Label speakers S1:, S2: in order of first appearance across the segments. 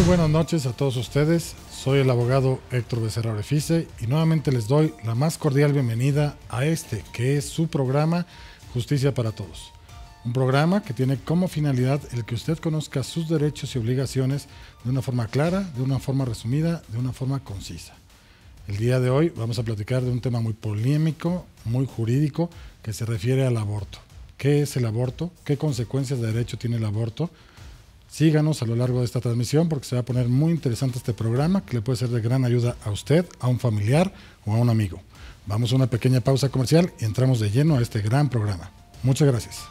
S1: buenas noches a todos ustedes. Soy el abogado Héctor Becerra Orefice y nuevamente les doy la más cordial bienvenida a este que es su programa Justicia para Todos. Un programa que tiene como finalidad el que usted conozca sus derechos y obligaciones de una forma clara, de una forma resumida, de una forma concisa. El día de hoy vamos a platicar de un tema muy polémico, muy jurídico, que se refiere al aborto. ¿Qué es el aborto? ¿Qué consecuencias de derecho tiene el aborto? Síganos a lo largo de esta transmisión porque se va a poner muy interesante este programa que le puede ser de gran ayuda a usted, a un familiar o a un amigo. Vamos a una pequeña pausa comercial y entramos de lleno a este gran programa. Muchas gracias.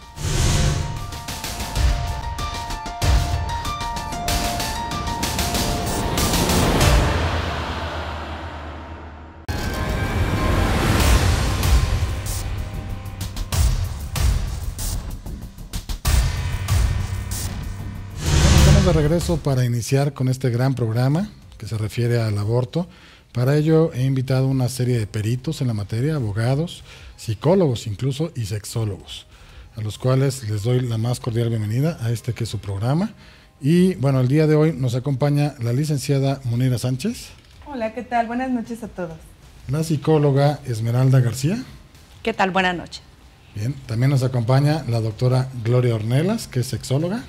S1: De regreso para iniciar con este gran programa que se refiere al aborto. Para ello he invitado una serie de peritos en la materia, abogados, psicólogos incluso y sexólogos, a los cuales les doy la más cordial bienvenida a este que es su programa. Y bueno, el día de hoy nos acompaña la licenciada Munira Sánchez.
S2: Hola, ¿qué tal? Buenas noches a todos.
S1: La psicóloga Esmeralda García.
S3: ¿Qué tal? Buenas noches.
S1: Bien, también nos acompaña la doctora Gloria Ornelas, que es sexóloga.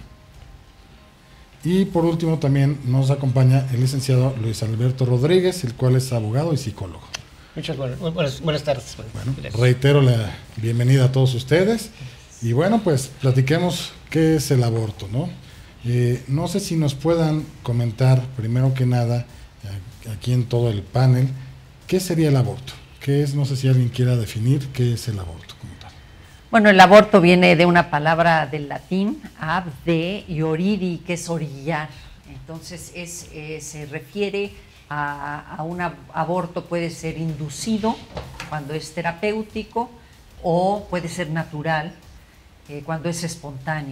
S1: Y por último también nos acompaña el licenciado Luis Alberto Rodríguez, el cual es abogado y psicólogo.
S4: Muchas buenas tardes.
S1: Bueno, reitero la bienvenida a todos ustedes. Y bueno, pues platiquemos qué es el aborto, ¿no? No sé si nos puedan comentar, primero que nada, aquí en todo el panel, ¿qué sería el aborto? ¿Qué es? No sé si alguien quiera definir qué es el aborto como tal.
S3: Bueno, el aborto viene de una palabra del latín, ab, de, y oriri, que es orillar. Entonces, se refiere a un aborto, puede ser inducido cuando es terapéutico o puede ser natural cuando es espontáneo.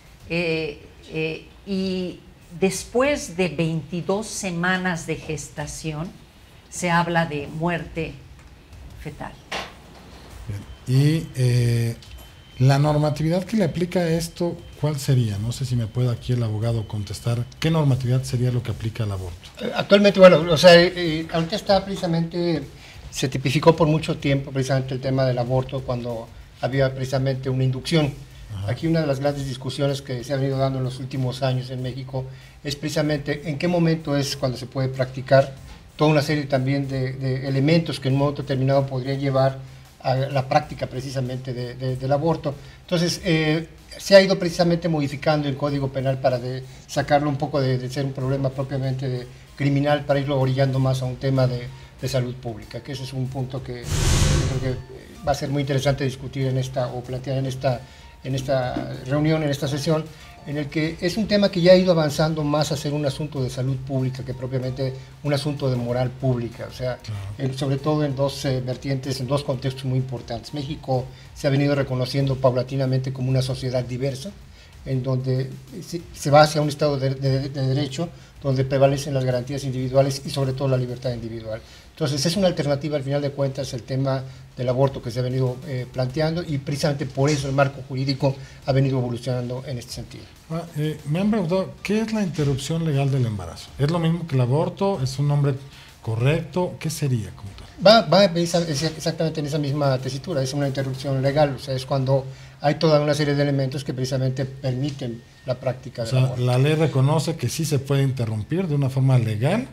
S3: Y después de 22 semanas de gestación, se habla de muerte fetal.
S1: Bien. Y la normatividad que le aplica a esto, ¿cuál sería? No sé si me puede aquí el abogado contestar. ¿Qué normatividad sería lo que aplica al aborto?
S4: Actualmente, bueno, o sea, ahorita está precisamente, se tipificó por mucho tiempo precisamente el tema del aborto cuando había precisamente una inducción. Ajá. Aquí una de las grandes discusiones que se han venido dando en los últimos años en México es precisamente en qué momento es cuando se puede practicar toda una serie también de elementos que en un momento determinado podrían llevar a la práctica precisamente del aborto. Entonces, se ha ido precisamente modificando el Código Penal para sacarlo un poco de ser un problema propiamente criminal, para irlo orillando más a un tema de salud pública, que ese es un punto que yo creo que va a ser muy interesante discutir o plantear en esta reunión, en esta sesión, en el que es un tema que ya ha ido avanzando más a ser un asunto de salud pública que propiamente un asunto de moral pública, o sea, sobre todo en dos vertientes, en dos contextos muy importantes. México se ha venido reconociendo paulatinamente como una sociedad diversa, en donde se va hacia un Estado de derecho, donde prevalecen las garantías individuales y sobre todo la libertad individual. Entonces es una alternativa al final de cuentas el tema del aborto que se ha venido planteando y precisamente por eso el marco jurídico ha venido evolucionando en este sentido.
S1: Me han preguntado, ¿qué es la interrupción legal del embarazo? ¿Es lo mismo que el aborto? ¿Es un nombre correcto? ¿Qué sería como tal?
S4: Va exactamente en esa misma tesitura, es una interrupción legal, o sea, es cuando hay toda una serie de elementos que precisamente permiten la práctica del aborto.
S1: La ley reconoce que sí se puede interrumpir de una forma legal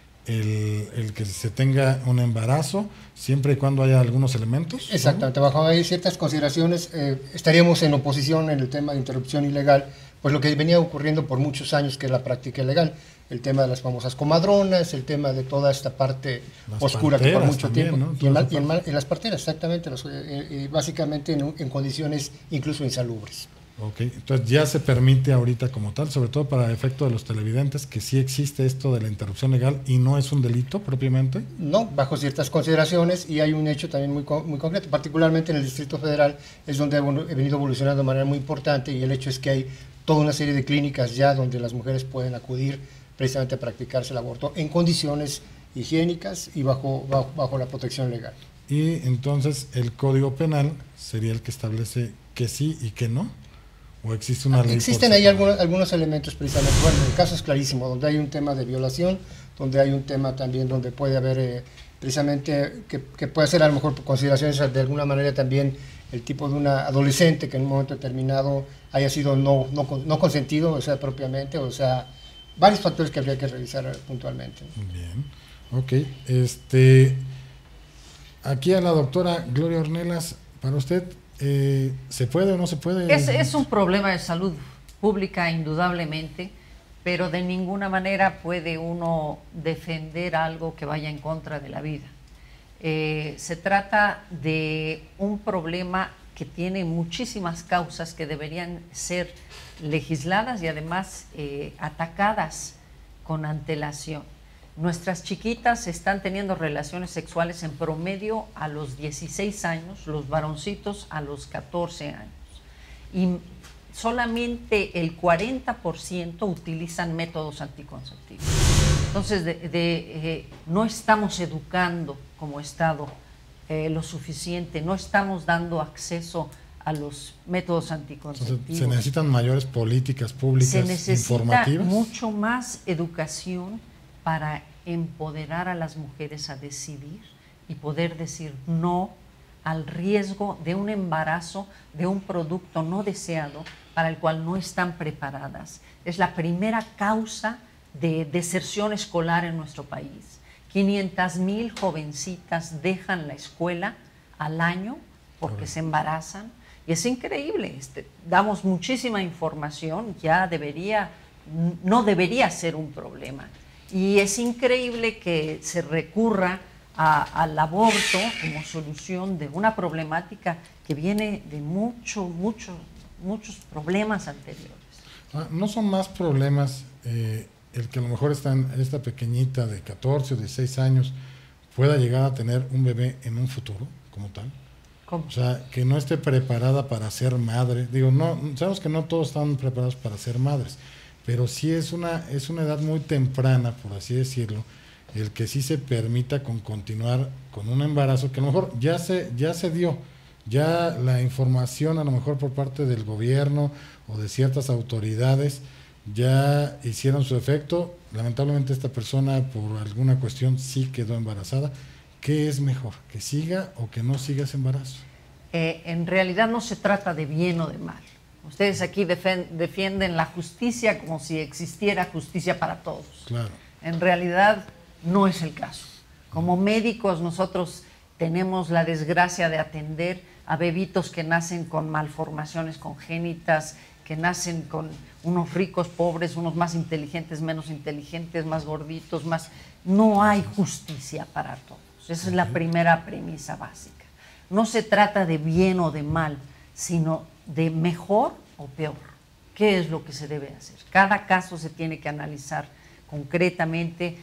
S1: el que se tenga un embarazo, siempre y cuando haya algunos elementos.
S4: Exactamente, ¿no? Bajo ahí ciertas consideraciones estaríamos en oposición en el tema de interrupción ilegal, pues lo que venía ocurriendo por muchos años que es la práctica ilegal, el tema de las famosas comadronas, el tema de toda esta parte oscura que por mucho
S1: también,
S4: tiempo,
S1: ¿no?
S4: y en las parteras, exactamente, básicamente en condiciones incluso insalubres.
S1: Ok, entonces ya se permite ahorita como tal, sobre todo para el efecto de los televidentes, que sí existe esto de la interrupción legal y no es un delito propiamente.
S4: No, bajo ciertas consideraciones, y hay un hecho también muy concreto, particularmente en el Distrito Federal, es donde ha venido evolucionando de manera muy importante, y el hecho es que hay toda una serie de clínicas ya donde las mujeres pueden acudir precisamente a practicarse el aborto en condiciones higiénicas y bajo la protección legal.
S1: Y entonces el Código Penal sería el que establece que sí y que no. ¿O existe una ley?
S4: Existen ahí algunos elementos precisamente. Bueno, el caso es clarísimo, donde hay un tema de violación, donde hay un tema también donde puede haber precisamente que puede ser a lo mejor por consideraciones de alguna manera también el tipo de una adolescente que en un momento determinado haya sido no consentido, o sea, propiamente, o sea, varios factores que habría que revisar puntualmente.
S1: Bien, ok. Aquí a la doctora Gloria Ornelas, para usted, ¿se puede o no se puede?
S3: Es un problema de salud pública, indudablemente, pero de ninguna manera puede uno defender algo que vaya en contra de la vida. Se trata de un problema que tiene muchísimas causas que deberían ser legisladas y además atacadas con antelación. Nuestras chiquitas están teniendo relaciones sexuales en promedio a los 16 años, los varoncitos a los 14 años. Y solamente el 40% utilizan métodos anticonceptivos. Entonces, no estamos educando como Estado lo suficiente, no estamos dando acceso a los métodos anticonceptivos.
S1: Entonces, ¿se necesitan mayores políticas públicas informativas?
S3: Se necesita mucho más educación para empoderar a las mujeres a decidir y poder decir no al riesgo de un embarazo, de un producto no deseado para el cual no están preparadas. Es la primera causa de deserción escolar en nuestro país. 500,000 jovencitas dejan la escuela al año porque se embarazan. Y es increíble, damos muchísima información, no debería ser un problema. Y es increíble que se recurra al aborto como solución de una problemática que viene de muchos problemas anteriores.
S1: ¿No son más problemas el que a lo mejor esta pequeñita de 14 o 16 años pueda llegar a tener un bebé en un futuro como tal?
S3: ¿Cómo?
S1: O sea, que no esté preparada para ser madre. Digo, no, sabemos que no todos están preparados para ser madres, pero sí es una edad muy temprana, por así decirlo, el que sí se permita continuar con un embarazo que a lo mejor ya se dio, ya la información a lo mejor por parte del gobierno o de ciertas autoridades ya hicieron su efecto. Lamentablemente esta persona por alguna cuestión sí quedó embarazada. ¿Qué es mejor? ¿Que siga o que no siga ese embarazo?
S3: En realidad no se trata de bien o de mal. Ustedes aquí defienden la justicia como si existiera justicia para todos.
S1: Claro.
S3: En realidad no es el caso. Como médicos nosotros tenemos la desgracia de atender a bebitos que nacen con malformaciones congénitas, que nacen con unos ricos, pobres, unos más inteligentes, menos inteligentes, más gorditos, más... No hay justicia para todos. Esa es la primera premisa básica. No se trata de bien o de mal, sino de mejor o peor. ¿Qué es lo que se debe hacer? Cada caso se tiene que analizar concretamente,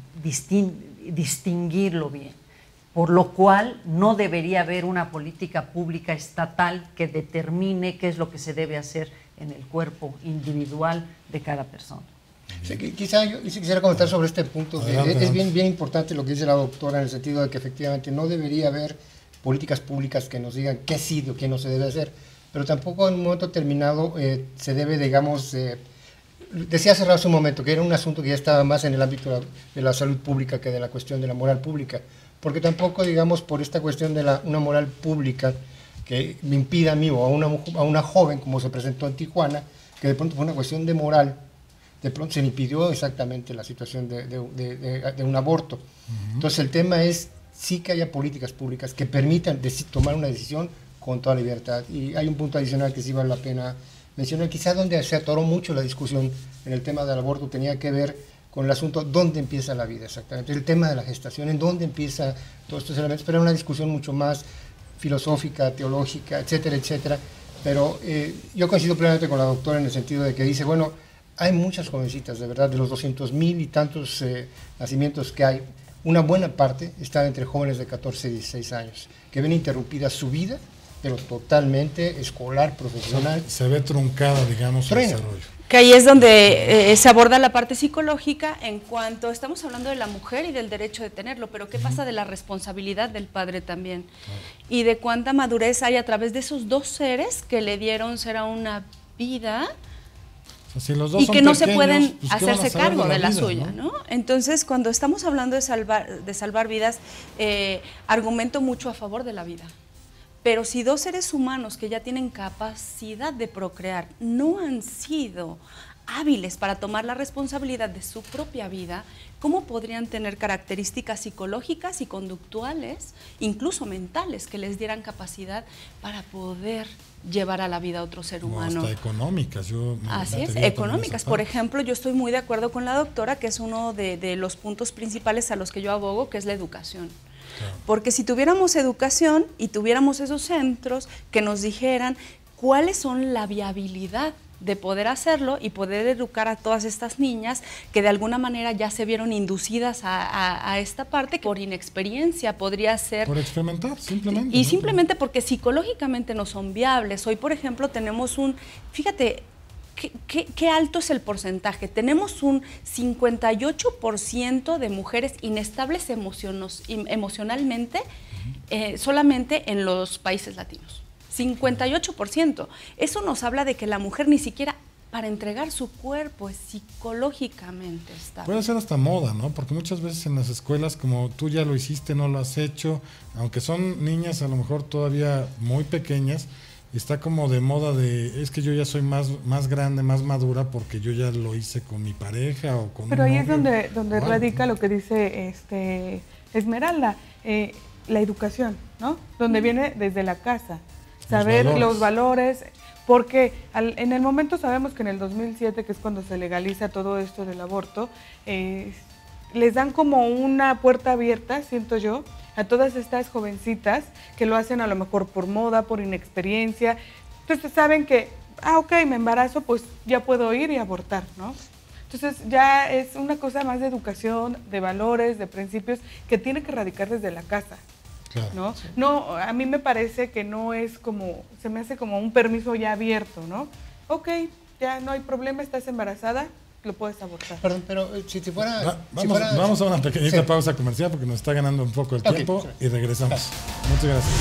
S3: distinguirlo bien. Por lo cual no debería haber una política pública estatal que determine qué es lo que se debe hacer en el cuerpo individual de cada persona.
S4: Sí, quizá yo quisiera comentar sobre este punto. Es bien importante lo que dice la doctora en el sentido de que efectivamente no debería haber políticas públicas que nos digan qué sí o qué no se debe hacer, pero tampoco en un momento determinado se debe, digamos, decía hace un momento que era un asunto que ya estaba más en el ámbito de la salud pública que de la cuestión de la moral pública, porque tampoco, digamos, por esta cuestión de una moral pública que me impida a mí o a una joven, como se presentó en Tijuana, que de pronto fue una cuestión de moral, de pronto se le impidió exactamente la situación de un aborto. Entonces el tema es sí que haya políticas públicas que permitan tomar una decisión con toda libertad. Y hay un punto adicional que sí vale la pena mencionar, quizá donde se atoró mucho la discusión en el tema del aborto tenía que ver con el asunto dónde empieza la vida exactamente, el tema de la gestación, en dónde empieza todos estos elementos, pero era una discusión mucho más filosófica, teológica, etcétera, etcétera. Pero yo coincido plenamente con la doctora en el sentido de que dice, bueno, hay muchas jovencitas, de verdad, de los 200,000 y tantos nacimientos que hay, una buena parte está entre jóvenes de 14 y 16 años, que ven interrumpida su vida, pero totalmente escolar, profesional.
S1: Se ve truncada, digamos, el desarrollo.
S5: Que ahí es donde se aborda la parte psicológica en cuanto estamos hablando de la mujer y del derecho de tenerlo, pero ¿qué pasa de la responsabilidad del padre también? Y de cuánta madurez hay a través de esos dos seres que le dieron ser a una vida
S1: Si los dos
S5: y
S1: son
S5: que no se
S1: pequeños,
S5: pueden
S1: pues, ¿qué van a
S5: hacerse
S1: saber
S5: cargo de la
S1: vida,
S5: suya, ¿no? Entonces, cuando estamos hablando de salvar vidas, argumento mucho a favor de la vida. Pero si dos seres humanos que ya tienen capacidad de procrear no han sido hábiles para tomar la responsabilidad de su propia vida, ¿cómo podrían tener características psicológicas y conductuales, incluso mentales, que les dieran capacidad para poder llevar a la vida a otro ser humano?
S1: Hasta económicas.
S5: Así es, económicas. Por ejemplo, yo estoy muy de acuerdo con la doctora, que es uno de los puntos principales a los que yo abogo, que es la educación. Claro. Porque si tuviéramos educación y tuviéramos esos centros que nos dijeran cuáles son la viabilidad de poder hacerlo y poder educar a todas estas niñas que de alguna manera ya se vieron inducidas a esta parte, que por inexperiencia podría ser...
S1: Por experimentar, simplemente.
S5: Y simplemente porque psicológicamente no son viables. Hoy, por ejemplo, tenemos fíjate, ¿qué alto es el porcentaje? Tenemos un 58% de mujeres inestables emocionalmente solamente en los países latinos. 58%. Eso nos habla de que la mujer ni siquiera para entregar su cuerpo es psicológicamente estable.
S1: Puede ser hasta moda, ¿no? Porque muchas veces en las escuelas, como tú ya lo hiciste, no lo has hecho, aunque son niñas a lo mejor todavía muy pequeñas, está como de moda es que yo ya soy más grande, más madura, porque yo ya lo hice con mi pareja o con
S2: Pero
S1: un
S2: ahí
S1: novio.
S2: es donde radica lo que dice Esmeralda, la educación, ¿no? Donde viene desde la casa. Saber los valores, porque en el momento sabemos que en el 2007, que es cuando se legaliza todo esto del aborto, les dan como una puerta abierta, siento yo, a todas estas jovencitas que lo hacen a lo mejor por moda, por inexperiencia. Entonces saben que, ok, me embarazo, pues ya puedo ir y abortar, ¿no? Entonces ya es una cosa más de educación, de valores, de principios, que tiene que radicar desde la casa. Claro, ¿no? Sí. No, a mí me parece que no es como, se me hace como un permiso ya abierto, ¿no? Ok, ya no hay problema, estás embarazada, lo puedes abortar.
S4: Perdón, pero si fuera...
S1: Vamos a una pequeñita pausa comercial porque nos está ganando un poco el tiempo y regresamos. Muchas gracias.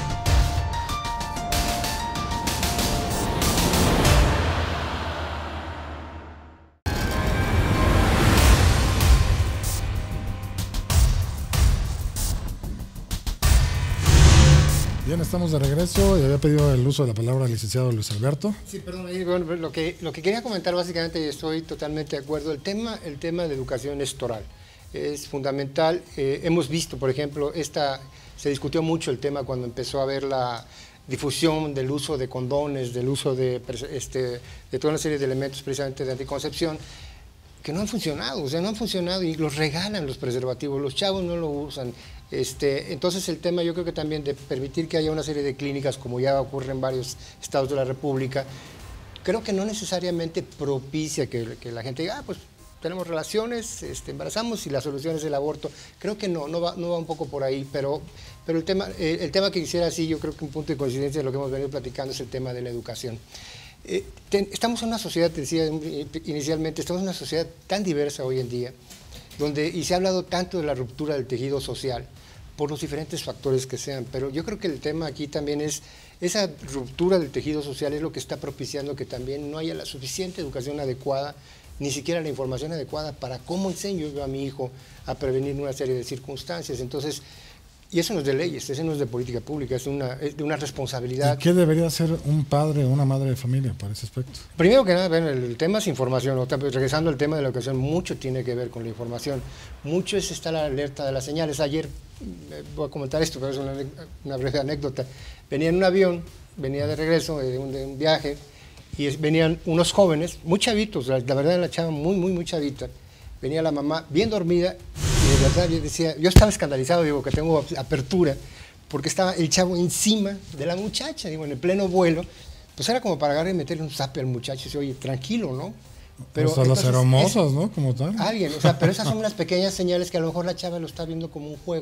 S1: Bien, estamos de regreso y había pedido el uso de la palabra al licenciado Luis Alberto.
S4: Sí, perdón, bueno, lo que quería comentar básicamente, y estoy totalmente de acuerdo, el tema de educación estoral es fundamental. Hemos visto, por ejemplo, se discutió mucho el tema cuando empezó a haber la difusión del uso de condones, del uso de toda una serie de elementos precisamente de anticoncepción, que no han funcionado, o sea, no han funcionado y los regalan los preservativos, los chavos no lo usan. Entonces el tema yo creo que también de permitir que haya una serie de clínicas, como ya ocurre en varios estados de la República, creo que no necesariamente propicia que la gente diga, pues tenemos relaciones, embarazamos y la solución es el aborto. Creo que no va un poco por ahí, pero el tema que quisiera, sí, yo creo que un punto de coincidencia de lo que hemos venido platicando es el tema de la educación. Estamos en una sociedad, te decía inicialmente, estamos en una sociedad tan diversa hoy en día, y se ha hablado tanto de la ruptura del tejido social por los diferentes factores que sean, pero yo creo que el tema aquí también es esa ruptura del tejido social es lo que está propiciando que también no haya la suficiente educación adecuada, ni siquiera la información adecuada para cómo enseño yo a mi hijo a prevenir una serie de circunstancias. Entonces, y eso no es de leyes, eso no es de política pública, es de una responsabilidad.
S1: ¿Y qué debería hacer un padre o una madre de familia para ese aspecto?
S4: Primero que nada, bueno, el tema es información, ¿no? Regresando al tema de la educación, mucho tiene que ver con la información, mucho es estar alerta de las señales. Ayer, voy a comentar esto, pero es una breve anécdota, venía en un avión, venía de regreso de un viaje, y venían unos jóvenes, muy chavitos, la verdad la chava muy chavita, venía la mamá bien dormida, y de verdad yo decía, yo estaba escandalizado, digo, que tengo apertura, porque estaba el chavo encima de la muchacha, digo, en el pleno vuelo, pues era como para agarrar y meterle un zape al muchacho, y decía, oye, tranquilo, ¿no?
S1: Pero o las hermosas, ¿no? Como tal.
S4: Alguien, o sea, pero esas son unas pequeñas señales que a lo mejor la chava lo está viendo como un juego,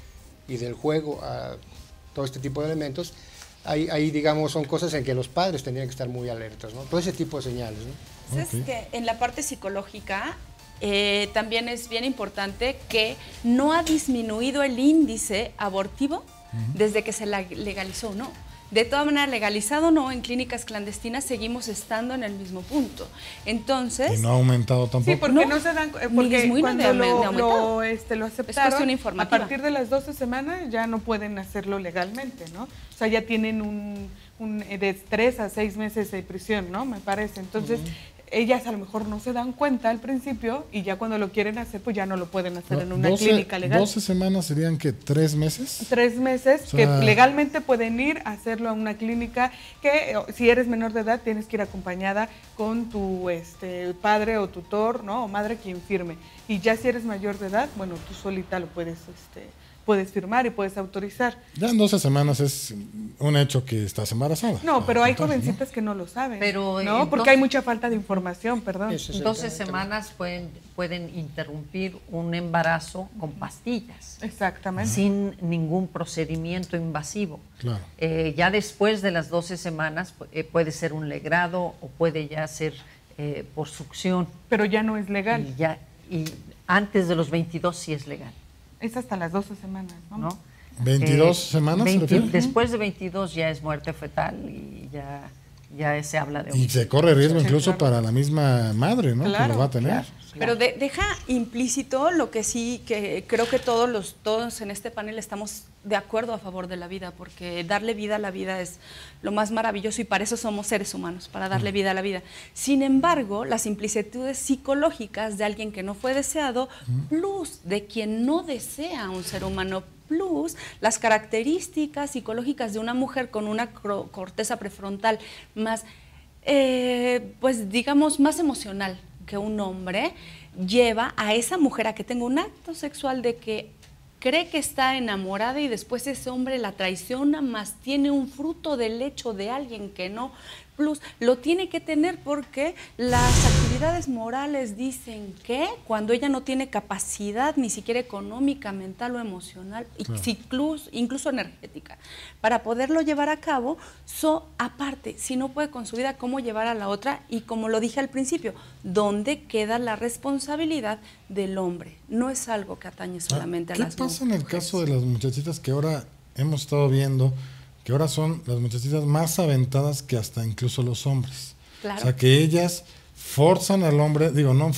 S4: y del juego a todo este tipo de elementos, ahí digamos, son cosas en que los padres tendrían que estar muy alertas, ¿no? Todo ese tipo de señales, ¿no?
S5: ¿Sabes que en la parte psicológica también es bien importante que no ha disminuido el índice abortivo desde que se legalizó, no? De todas maneras, legalizado o no, en clínicas clandestinas seguimos estando en el mismo punto. Entonces...
S1: Y no ha aumentado tampoco.
S2: Sí, porque no se dan... Porque
S5: es muy
S2: cuando
S5: lo
S2: lo aceptaron,
S5: informativa.
S2: a partir de las 12 semanas ya no pueden hacerlo legalmente, ¿no? O sea, ya tienen de 3 a 6 meses de prisión, ¿no? Me parece. Entonces... ellas a lo mejor no se dan cuenta al principio y ya cuando lo quieren hacer, pues ya no lo pueden hacer en una clínica legal.
S1: 12 semanas serían que 3 meses.
S2: 3 meses, o sea, que legalmente pueden ir a hacerlo a una clínica que si eres menor de edad tienes que ir acompañada con tu padre o tutor, ¿no? O madre quien firme. Y ya si eres mayor de edad, bueno, tú solita lo puedes firmar y puedes autorizar.
S1: Ya en 12 semanas es un hecho que estás embarazada.
S2: No, pero hay jovencitas que no lo saben,
S3: pero,
S2: ¿no? Porque hay mucha falta de información, perdón.
S3: 12 semanas pueden interrumpir un embarazo con pastillas.
S2: Exactamente.
S3: Sin ningún procedimiento invasivo.
S1: Claro.
S3: Ya después de las 12 semanas puede ser un legrado o puede ya ser por succión.
S2: Pero ya no es legal.
S3: Y antes de los 22 sí es legal.
S2: Es hasta las 12 semanas, ¿no?
S1: 22 semanas, ¿se refiere?
S3: Después de 22 ya es muerte fetal y ya se habla de...
S1: Y se corre riesgo incluso
S2: claro.
S1: para la misma madre, ¿no?
S2: Claro,
S1: que lo va a tener.
S3: Claro.
S5: Pero deja implícito lo que sí, que creo que todos en este panel estamos de acuerdo a favor de la vida, porque darle vida a la vida es lo más maravilloso y para eso somos seres humanos, para darle vida a la vida. Sin embargo, las implicaciones psicológicas de alguien que no fue deseado, plus de quien no desea a un ser humano, plus las características psicológicas de una mujer con una corteza prefrontal más, pues digamos, más emocional que un hombre, lleva a esa mujer a que tenga un acto sexual de que cree que está enamorada y después ese hombre la traiciona, más tiene un fruto del hecho de alguien que no, plus lo tiene que tener porque las actividades morales dicen que cuando ella no tiene capacidad ni siquiera económica, mental o emocional, claro. incluso energética, para poderlo llevar a cabo, aparte, si no puede con su vida, ¿cómo llevar a la otra? Y como lo dije al principio, ¿dónde queda la responsabilidad del hombre? No es algo que atañe solamente a las mujeres.
S1: ¿Qué pasa en el caso de las muchachitas que ahora hemos estado viendo, que ahora son las muchachitas más aventadas que hasta incluso los hombres?
S5: Claro.
S1: O sea, que ellas forzan al hombre, digo, no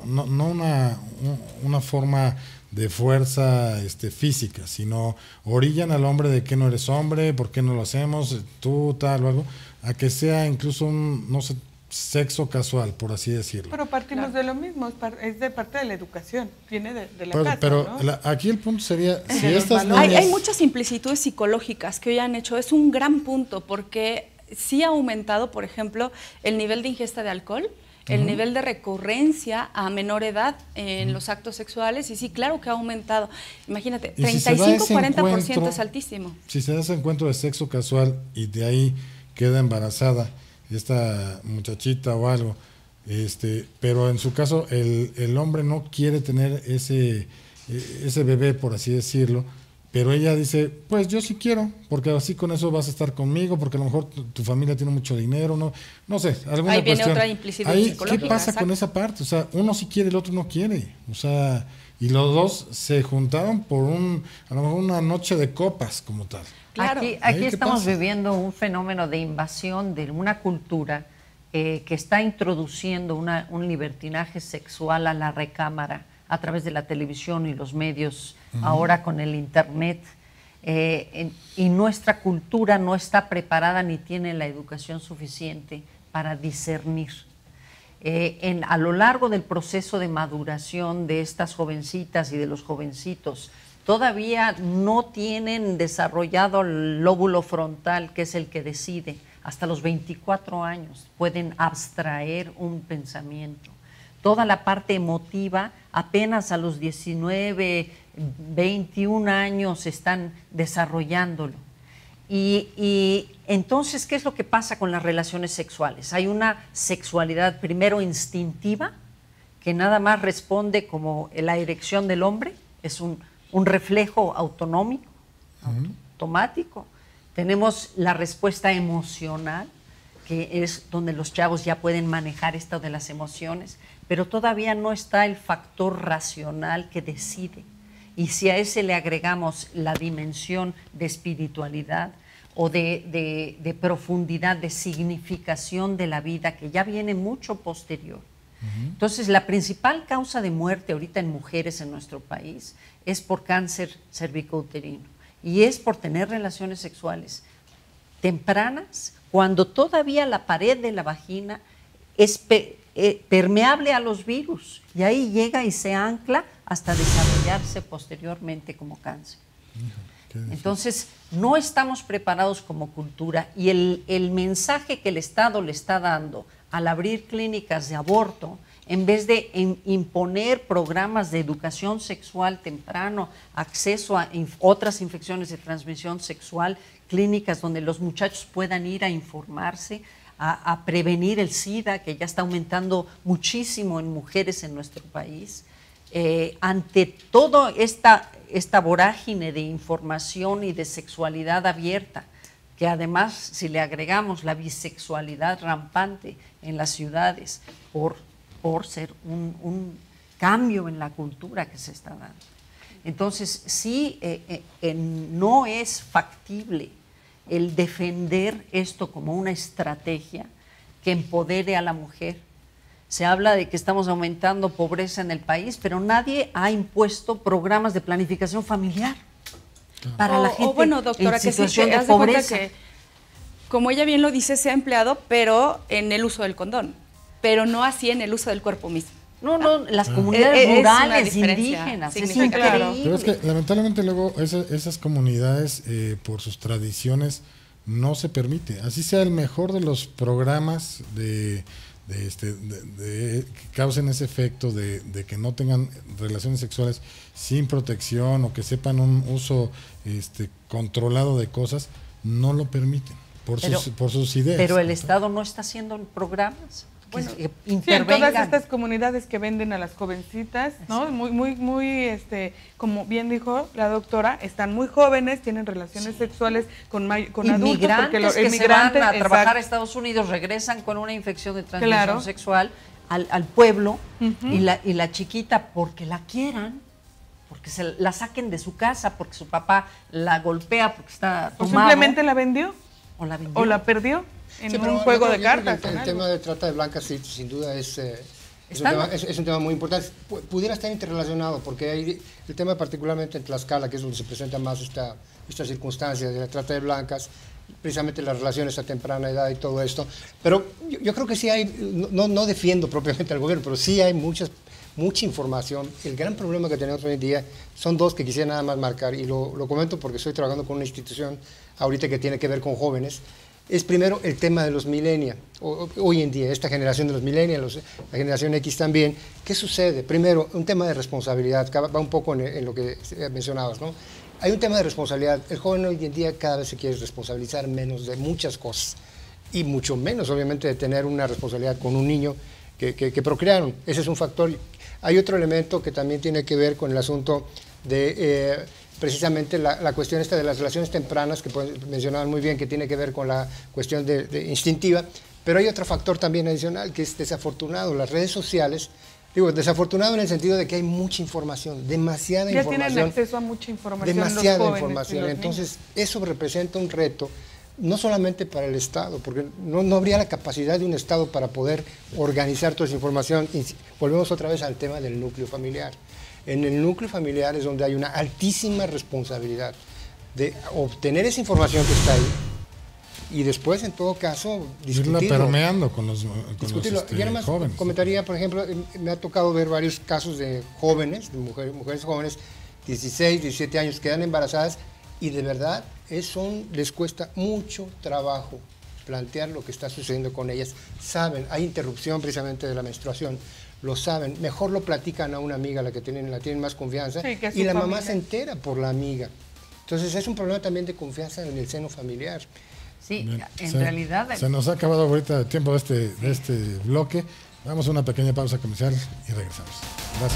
S1: una forma de fuerza física, sino orillan al hombre de que no eres hombre, por qué no lo hacemos, tú tal o algo, a que sea incluso un, no sé, sexo casual, por así decirlo.
S2: Pero partimos de lo mismo, es de parte de la educación, viene de la casa,
S1: pero
S2: ¿no?
S1: Aquí el punto sería, si
S2: de
S1: estas
S2: niñas...
S5: hay muchas implicaciones psicológicas que hoy han hecho, es un gran punto, porque sí ha aumentado, por ejemplo, el nivel de ingesta de alcohol, el nivel de recurrencia a menor edad en los actos sexuales, y sí, claro que ha aumentado. Imagínate, 35-40% es altísimo.
S1: Si se da ese encuentro de sexo casual y de ahí queda embarazada esta muchachita o algo, pero en su caso el hombre no quiere tener ese bebé, por así decirlo, pero ella dice, pues yo sí quiero, porque así con eso vas a estar conmigo, porque a lo mejor tu familia tiene mucho dinero, no sé, alguna
S5: ahí viene
S1: cuestión.
S5: Otra implicidad
S1: ahí,
S5: psicológica.
S1: ¿qué pasa con esa parte? O sea, uno sí quiere, el otro no quiere, o sea, y los dos se juntaron por a lo mejor una noche de copas como tal.
S5: Claro.
S3: Aquí estamos viviendo un fenómeno de invasión de una cultura que está introduciendo un libertinaje sexual a la recámara a través de la televisión y los medios, ahora con el internet, y nuestra cultura no está preparada ni tiene la educación suficiente para discernir. A lo largo del proceso de maduración de estas jovencitas y de los jovencitos, todavía no tienen desarrollado el lóbulo frontal, que es el que decide. Hasta los 24 años pueden abstraer un pensamiento. Toda la parte emotiva, apenas a los 19, 21 años están desarrollándolo. Y entonces, ¿qué es lo que pasa con las relaciones sexuales? Hay una sexualidad primero instintiva, que nada más responde como la erección del hombre, es un reflejo autonómico, automático. Tenemos la respuesta emocional, que es donde los chavos ya pueden manejar esto de las emociones, pero todavía no está el factor racional que decide. Y si a ese le agregamos la dimensión de espiritualidad, o de profundidad, de significación de la vida, que ya viene mucho posterior. Entonces, la principal causa de muerte ahorita en mujeres en nuestro país es por cáncer cervicouterino y es por tener relaciones sexuales tempranas, cuando todavía la pared de la vagina es permeable a los virus, y ahí llega y se ancla hasta desarrollarse posteriormente como cáncer. Entonces, no estamos preparados como cultura, y el mensaje que el Estado le está dando al abrir clínicas de aborto, en vez de imponer programas de educación sexual temprano, acceso a otras infecciones de transmisión sexual, clínicas donde los muchachos puedan ir a informarse, a prevenir el SIDA, que ya está aumentando muchísimo en mujeres en nuestro país. Ante toda esta vorágine de información y de sexualidad abierta, que además, si le agregamos la bisexualidad rampante en las ciudades, por ser un cambio en la cultura que se está dando. Entonces, sí, no es factible el defender esto como una estrategia que empodere a la mujer. Se habla de que estamos aumentando pobreza en el país, pero nadie ha impuesto programas de planificación familiar para la gente
S5: bueno, doctora,
S3: en situación
S5: que
S3: de pobreza.
S5: Que, como ella bien lo dice, se ha empleado, pero en el uso del condón, pero no así en el uso del cuerpo mismo.
S3: No, las comunidades rurales, indígenas, es increíble.
S2: Claro.
S1: Pero es que lamentablemente luego esas comunidades, por sus tradiciones, no se permite. Así sea el mejor de los programas que causen ese efecto de que no tengan relaciones sexuales sin protección, o que sepan un uso controlado de cosas, no lo permiten por sus ideas.
S3: Pero el Estado no está haciendo programas.
S2: Bueno,
S3: que
S2: sí, en todas estas comunidades que venden a las jovencitas, ¿no? Muy, como bien dijo la doctora, están muy jóvenes, tienen relaciones sexuales con adultos.
S3: Porque los que se van a trabajar a Estados Unidos regresan con una infección de transmisión sexual al pueblo, y la chiquita, porque la quieran, porque la saquen de su casa, porque su papá la golpea porque está tomado.
S2: O simplemente la vendió.
S3: O la
S2: perdió. En un juego de cartas.
S4: El tema de trata de blancas, sí, sin duda, es un tema muy importante. Pudiera estar interrelacionado, porque hay el tema particularmente en Tlaxcala, que es donde se presenta más esta circunstancia de la trata de blancas, precisamente las relaciones a temprana edad y todo esto. Pero yo creo que sí hay, no defiendo propiamente al gobierno, pero sí hay mucha información. El gran problema que tenemos hoy en día son dos que quisiera nada más marcar, y lo comento porque estoy trabajando con una institución ahorita que tiene que ver con jóvenes. Es primero el tema de los millennials, hoy en día, esta generación de los millennials, la generación X también. ¿Qué sucede? Primero, un tema de responsabilidad, va un poco en lo que mencionabas, ¿no? Hay un tema de responsabilidad. El joven hoy en día cada vez se quiere responsabilizar menos de muchas cosas, y mucho menos, obviamente, de tener una responsabilidad con un niño que procrearon. Ese es un factor. Hay otro elemento que también tiene que ver con el asunto de precisamente la cuestión esta de las relaciones tempranas, que mencionaban muy bien, que tiene que ver con la cuestión de instintiva, pero hay otro factor también adicional que es desafortunado. Las redes sociales, digo, desafortunado en el sentido de que hay mucha información, demasiada información. Ya
S2: tienen acceso a mucha información.
S4: Demasiada
S2: los jóvenes,
S4: información, entonces eso representa un reto, no solamente para el Estado, porque no habría la capacidad de un Estado para poder organizar toda esa información. Y volvemos otra vez al tema del núcleo familiar. En el núcleo familiar es donde hay una altísima responsabilidad de obtener esa información que está ahí, y después, en todo caso, discutirlo.
S1: Irla permeando con los
S4: Yo nada más
S1: jóvenes.
S4: Comentaría, por ejemplo, me ha tocado ver varios casos de jóvenes, de mujeres jóvenes, 16, 17 años, quedan embarazadas, y de verdad les cuesta mucho trabajo plantear lo que está sucediendo con ellas. Saben, hay interrupción precisamente de la menstruación, lo saben, mejor lo platican a una amiga, la tienen más confianza, y la mamá se entera por la amiga. Entonces es un problema también de confianza en el seno familiar.
S3: Sí, en realidad...
S1: Se nos ha acabado ahorita el tiempo de este bloque. Vamos a una pequeña pausa comercial y regresamos. Gracias.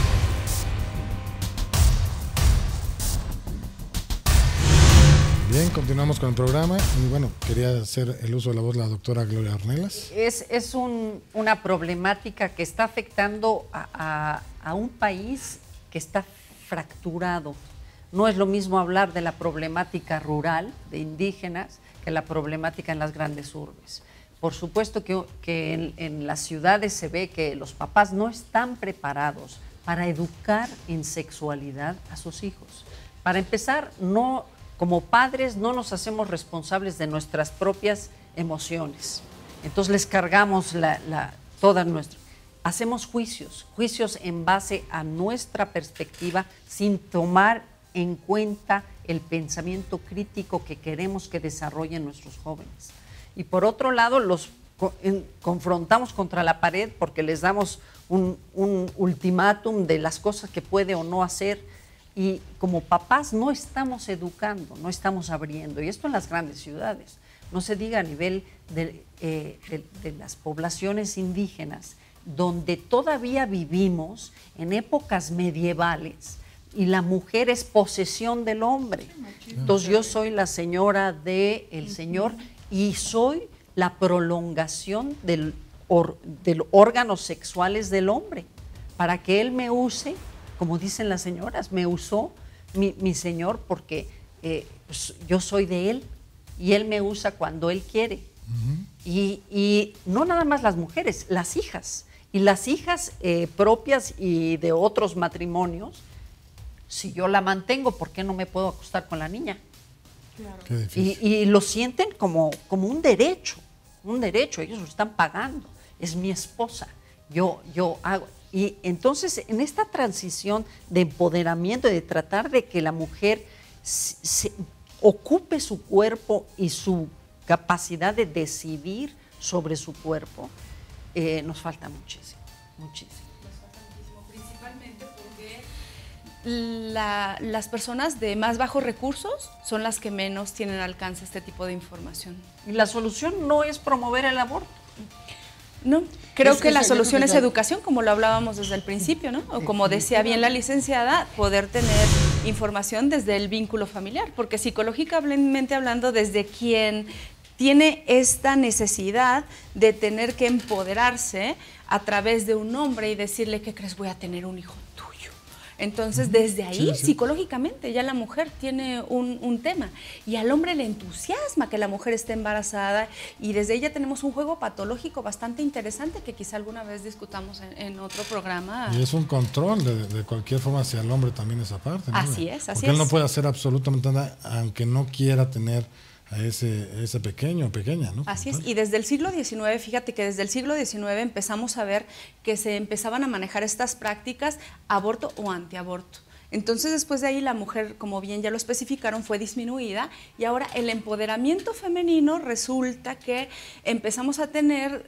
S1: Bien, continuamos con el programa y bueno, quería hacer el uso de la voz de la doctora Gloria Ornelas.
S3: Es una problemática que está afectando a un país que está fracturado. No es lo mismo hablar de la problemática rural, de indígenas, que la problemática en las grandes urbes. Por supuesto que en las ciudades se ve que los papás no están preparados para educar en sexualidad a sus hijos. Para empezar, como padres no nos hacemos responsables de nuestras propias emociones. Entonces les cargamos todas nuestras. Hacemos juicios en base a nuestra perspectiva sin tomar en cuenta el pensamiento crítico que queremos que desarrollen nuestros jóvenes. Y por otro lado, los confrontamos contra la pared porque les damos un ultimátum de las cosas que puede o no hacer. Y como papás no estamos educando, no estamos abriendo. Y esto en las grandes ciudades. No se diga a nivel de las poblaciones indígenas, donde todavía vivimos en épocas medievales y la mujer es posesión del hombre. Entonces yo soy la señora del Señor y soy la prolongación del órganos sexuales del hombre para que él me use. Como dicen las señoras, me usó mi Señor porque yo soy de Él y Él me usa cuando Él quiere. Y no nada más las mujeres, las hijas. Y las hijas propias y de otros matrimonios, si yo la mantengo, ¿por qué no me puedo acostar con la niña?
S2: Claro.
S3: Y lo sienten como un derecho, ellos lo están pagando, es mi esposa, yo hago. Y entonces en esta transición de empoderamiento, de tratar de que la mujer se ocupe su cuerpo y su capacidad de decidir sobre su cuerpo, nos falta muchísimo.
S5: Nos falta muchísimo, principalmente porque las personas de más bajos recursos son las que menos tienen alcance a este tipo de información.
S3: Y la solución no es promover el aborto.
S5: No, creo que la solución es educación, como lo hablábamos desde el principio, ¿no? O como decía bien la licenciada, poder tener información desde el vínculo familiar, porque psicológicamente hablando, desde quien tiene esta necesidad de tener que empoderarse a través de un hombre y decirle, ¿qué crees? Voy a tener un hijo tuyo. Entonces, desde ahí, psicológicamente, ya la mujer tiene un tema. Y al hombre le entusiasma que la mujer esté embarazada. Y desde ahí ya tenemos un juego patológico bastante interesante que quizá alguna vez discutamos en otro programa.
S1: Y es un control de cualquier forma hacia el hombre también esa parte, ¿no?
S5: Así es, así es.
S1: Porque él no puede hacer absolutamente nada, aunque no quiera tener a ese pequeño o pequeña, ¿no?
S5: Así es, y desde el siglo XIX, fíjate que desde el siglo XIX empezamos a ver que se empezaban a manejar estas prácticas, aborto o antiaborto. Entonces después de ahí la mujer, como bien ya lo especificaron, fue disminuida y ahora el empoderamiento femenino resulta que empezamos a tener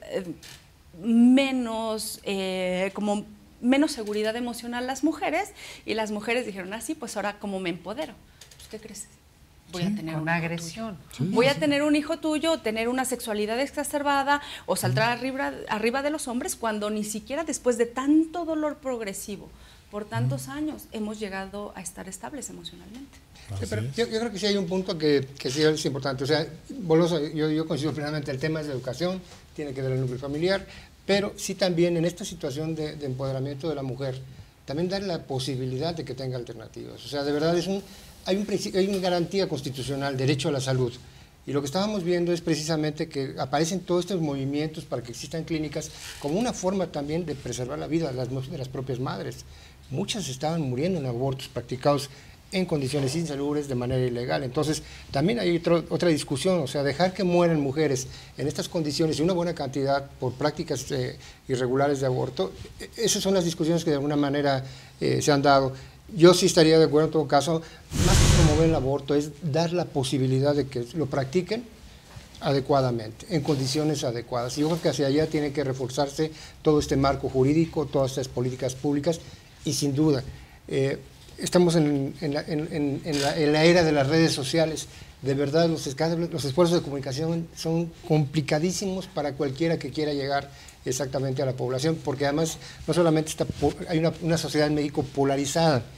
S5: menos seguridad emocional las mujeres y las mujeres dijeron, sí, pues ahora ¿cómo me empodero? Pues, ¿qué crees? Voy a tener
S3: una agresión.
S5: Voy a tener un hijo tuyo, o tener una sexualidad exacerbada o saltar arriba de los hombres cuando ni siquiera después de tanto dolor progresivo por tantos años hemos llegado a estar estables emocionalmente.
S4: Sí, pero yo creo que sí hay un punto que sí es importante. O sea, yo coincido plenamente, el tema es de educación, tiene que ver el núcleo familiar, pero sí también en esta situación de empoderamiento de la mujer, también darle la posibilidad de que tenga alternativas. O sea, de verdad hay una garantía constitucional, derecho a la salud. Y lo que estábamos viendo es precisamente que aparecen todos estos movimientos para que existan clínicas como una forma también de preservar la vida de las propias madres. Muchas estaban muriendo en abortos practicados en condiciones insalubres de manera ilegal. Entonces, también hay otra discusión, o sea, dejar que mueran mujeres en estas condiciones y una buena cantidad por prácticas irregulares de aborto, esas son las discusiones que de alguna manera se han dado. Yo sí estaría de acuerdo en todo caso, más que promover el aborto, es dar la posibilidad de que lo practiquen adecuadamente, en condiciones adecuadas. Y yo creo que hacia allá tiene que reforzarse todo este marco jurídico, todas estas políticas públicas, y sin duda, estamos en la era de las redes sociales. De verdad, los esfuerzos de comunicación son complicadísimos para cualquiera que quiera llegar exactamente a la población, porque además no solamente hay una sociedad en México polarizada,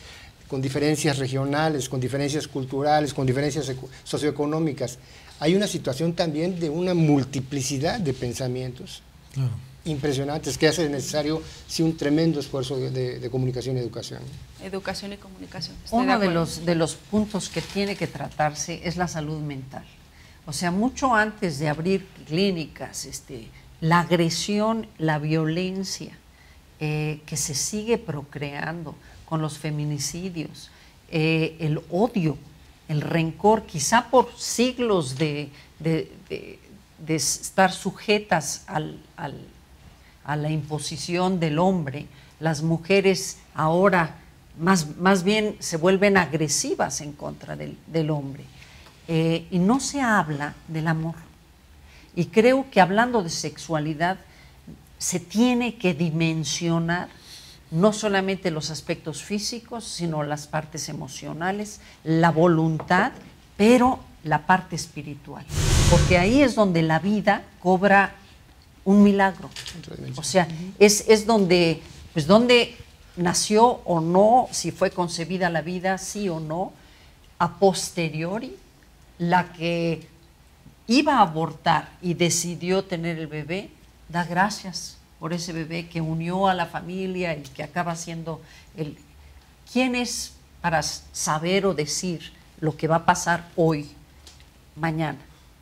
S4: con diferencias regionales, con diferencias culturales, con diferencias socioeconómicas. Hay una situación también de una multiplicidad de pensamientos impresionantes que hace necesario un tremendo esfuerzo de comunicación y educación.
S5: Educación y comunicación.
S3: Uno de los puntos que tiene que tratarse es la salud mental. O sea, mucho antes de abrir clínicas, la agresión, la violencia que se sigue procreando con los feminicidios, el odio, el rencor, quizá por siglos de estar sujetas a la imposición del hombre, las mujeres ahora más bien se vuelven agresivas en contra del hombre. Y no se habla del amor. Y creo que hablando de sexualidad se tiene que dimensionar no solamente los aspectos físicos, sino las partes emocionales, la voluntad, pero la parte espiritual. Porque ahí es donde la vida cobra un milagro. O sea, es donde, pues, donde nació o no, si fue concebida la vida, sí o no, a posteriori, la que iba a abortar y decidió tener el bebé, da gracias por ese bebé que unió a la familia y que acaba siendo el... ¿Quién es para saber o decir lo que va a pasar hoy, mañana?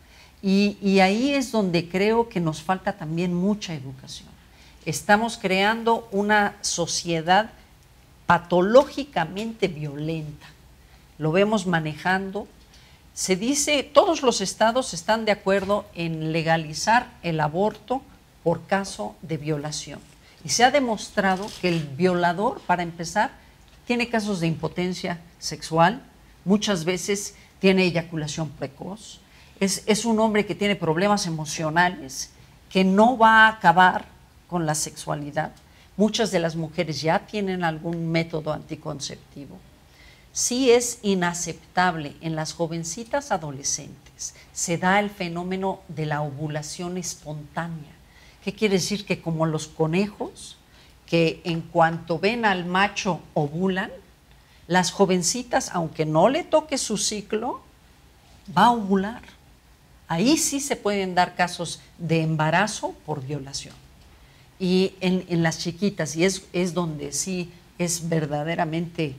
S3: Y ahí es donde creo que nos falta también mucha educación. Estamos creando una sociedad patológicamente violenta. Lo vemos manejando. Se dice, todos los estados están de acuerdo en legalizar el aborto por caso de violación. Y se ha demostrado que el violador, para empezar, tiene casos de impotencia sexual, muchas veces tiene eyaculación precoz, es un hombre que tiene problemas emocionales, que no va a acabar con la sexualidad. Muchas de las mujeres ya tienen algún método anticonceptivo. Sí es inaceptable en las jovencitas adolescentes, se da el fenómeno de la ovulación espontánea. ¿Qué quiere decir? Que como los conejos, que en cuanto ven al macho ovulan, las jovencitas, aunque no le toque su ciclo, va a ovular. Ahí sí se pueden dar casos de embarazo por violación. Y en las chiquitas, y es donde sí es verdaderamente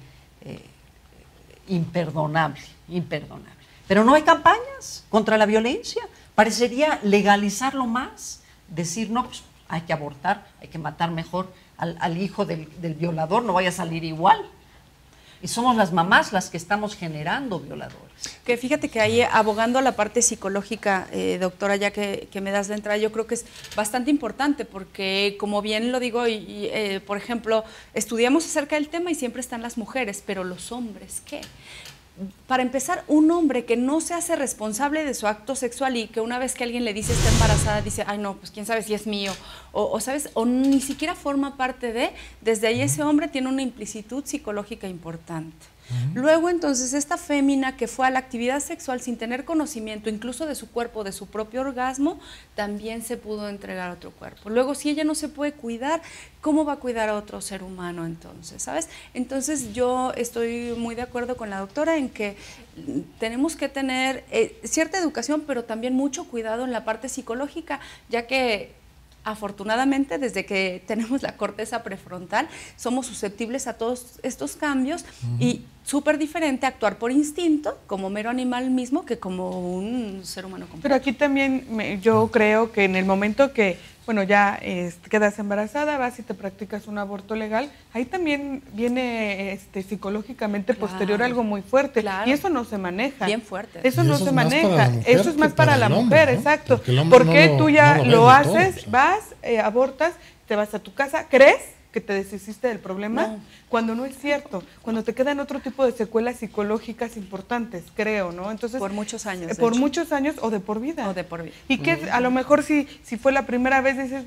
S3: imperdonable. Pero no hay campañas contra la violencia. Parecería legalizarlo más. Decir, no, pues hay que abortar, hay que matar mejor al hijo del violador, no vaya a salir igual. Y somos las mamás las que estamos generando violadores.
S5: Que fíjate que ahí, abogando a la parte psicológica, doctora, ya que me das la entrada, yo creo que es bastante importante porque, como bien lo digo, por ejemplo, estudiamos acerca del tema y siempre están las mujeres, pero los hombres, ¿qué? Para empezar, un hombre que no se hace responsable de su acto sexual y que una vez que alguien le dice está embarazada, dice, ay no, pues quién sabe si es mío, ¿sabes? O ni siquiera forma parte de, desde ahí ese hombre tiene una implicitud psicológica importante. Luego, entonces, esta fémina que fue a la actividad sexual sin tener conocimiento, incluso de su cuerpo, de su propio orgasmo, también se pudo entregar a otro cuerpo. Luego, si ella no se puede cuidar, ¿cómo va a cuidar a otro ser humano entonces? ¿Sabes? Entonces, yo estoy muy de acuerdo con la doctora en que tenemos que tener cierta educación, pero también mucho cuidado en la parte psicológica, ya que afortunadamente, desde que tenemos la corteza prefrontal, somos susceptibles a todos estos cambios y súper diferente actuar por instinto, como mero animal mismo, que como un ser humano completo.
S2: Pero aquí también yo creo que en el momento que, bueno, ya quedas embarazada, vas y te practicas un aborto legal, ahí también viene psicológicamente posterior algo muy fuerte.
S5: Claro.
S2: Y eso no se maneja.
S5: Bien fuerte.
S2: Eso no se maneja. Eso es más
S1: para
S2: para la
S1: el
S2: mujer,
S1: hombre, ¿no?
S2: exacto.
S1: Porque
S2: tú ya lo haces,
S1: todo,
S2: vas, abortas, te vas a tu casa, ¿crees que te deshiciste del problema?
S5: No.
S2: Cuando no es cierto, cuando te quedan otro tipo de secuelas psicológicas importantes, creo, ¿no? Entonces,
S5: por muchos años.
S2: Por muchos años o de por vida.
S5: O de por vida.
S2: Y que a lo mejor si fue la primera vez, dices, bueno,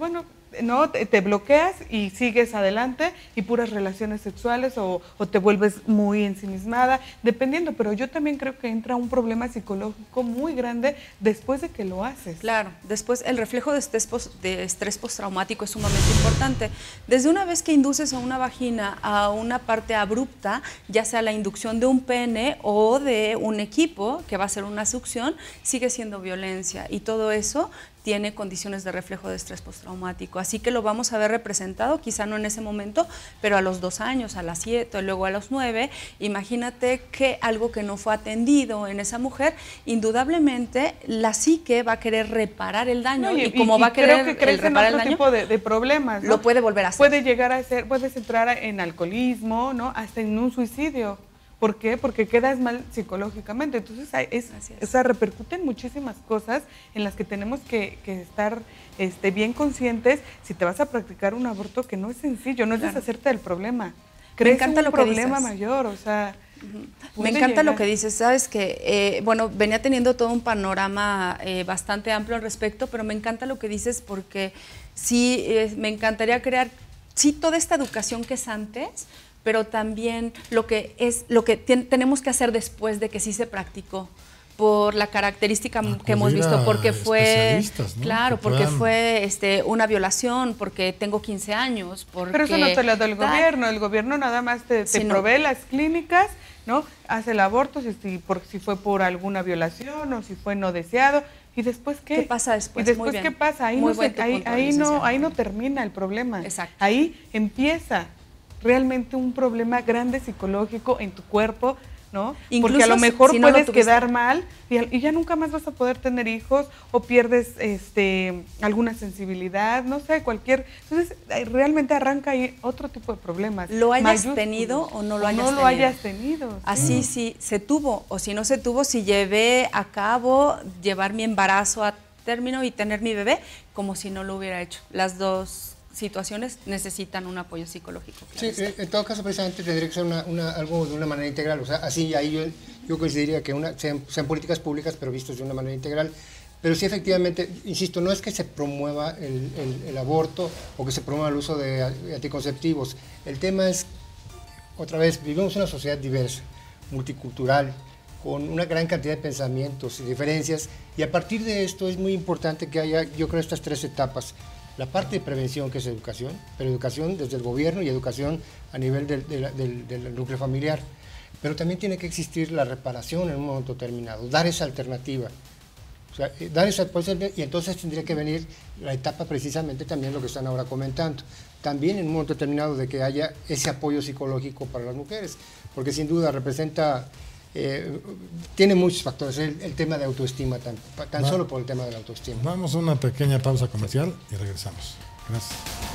S2: ¿no? Te bloqueas y sigues adelante y puras relaciones sexuales o te vuelves muy ensimismada, dependiendo, pero yo también creo que entra un problema psicológico muy grande después de que lo haces.
S5: Claro, después el reflejo de estrés postraumático es sumamente importante. Desde una vez que induces a una vagina a una parte abrupta, ya sea la inducción de un pene o de un equipo que va a ser una succión, sigue siendo violencia y todo eso tiene condiciones de reflejo de estrés postraumático. Así que lo vamos a ver representado, quizá no en ese momento, pero a los 2 años, a las 7, luego a los 9. Imagínate que algo que no fue atendido en esa mujer, indudablemente la psique va a querer reparar el daño, y como va a querer reparar el daño,
S2: tipo de problemas, ¿no?
S5: Lo puede volver a hacer.
S2: Puede llegar a ser, puedes entrar en alcoholismo, ¿no? Hasta en un suicidio. ¿Por qué? Porque quedas mal psicológicamente. Entonces, o sea, repercuten muchísimas cosas en las que tenemos que estar bien conscientes si te vas a practicar un aborto, que no es sencillo, no es deshacerte del problema.
S5: Me encanta lo que dices.
S2: Problema mayor, o sea...
S5: Me encanta lo que dices, sabes que, bueno, venía teniendo todo un panorama bastante amplio al respecto, pero me encanta lo que dices porque sí, me encantaría crear, sí, toda esta educación que es antes, pero también lo que tenemos que hacer después de que sí se practicó, por la característica que hemos visto, porque fue, ¿no? Claro, porque fue una violación, porque tengo 15 años, porque...
S2: Pero eso no te lo da el gobierno nada más te provee las clínicas, ¿no? Hace el aborto, si fue por alguna violación o si fue no deseado. ¿Y después qué?
S5: ¿Qué pasa después?
S2: ¿Y después qué pasa? Ahí no termina el problema.
S5: Exacto.
S2: Ahí empieza realmente un problema grande psicológico en tu cuerpo, ¿no? Incluso porque a lo mejor si puedes quedar mal y ya nunca más vas a poder tener hijos o pierdes alguna sensibilidad, no sé, cualquier... Entonces, realmente arranca ahí otro tipo de problemas.
S5: Lo hayas tenido o no lo hayas tenido. Sí. Así si se tuvo o si no se tuvo, si llevé a cabo llevar mi embarazo a término y tener mi bebé, como si no lo hubiera hecho. Las dos situaciones necesitan un apoyo psicológico.
S4: Claro. Sí, en todo caso precisamente tendría que ser algo de una manera integral, o sea, así ahí yo consideraría que sean políticas públicas pero vistas de una manera integral, pero sí efectivamente, insisto, no es que se promueva el aborto o que se promueva el uso de anticonceptivos, el tema es, otra vez, vivimos en una sociedad diversa, multicultural, con una gran cantidad de pensamientos y diferencias, y a partir de esto es muy importante que haya, yo creo, estas 3 etapas. La parte de prevención, que es educación, pero educación desde el gobierno y educación a nivel del núcleo familiar. Pero también tiene que existir la reparación en un momento determinado, dar esa alternativa. O sea, dar esa, y entonces tendría que venir la etapa precisamente también lo que están ahora comentando. También en un momento determinado de que haya ese apoyo psicológico para las mujeres, porque sin duda representa... tiene muchos factores, el tema de autoestima, tan solo por el tema de la autoestima.
S1: Vamos a una pequeña pausa comercial y regresamos. Gracias.